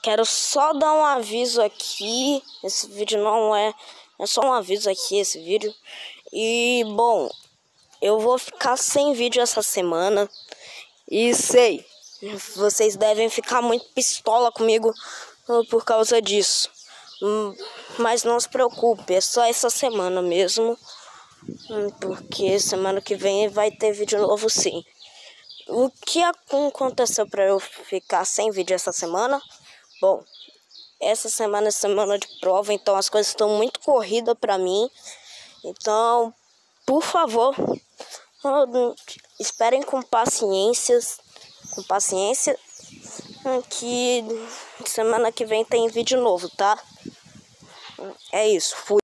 Quero só dar um aviso aqui. Esse vídeo não é só um aviso aqui, esse vídeo. E, bom, eu vou ficar sem vídeo essa semana. E sei, vocês devem ficar muito pistola comigo por causa disso. Mas não se preocupe, é só essa semana mesmo. Porque semana que vem vai ter vídeo novo sim. O que aconteceu para eu ficar sem vídeo essa semana? Bom, essa semana é semana de prova, então as coisas estão muito corridas para mim. Então, por favor, esperem com paciência, que semana que vem tem vídeo novo, tá? É isso, fui.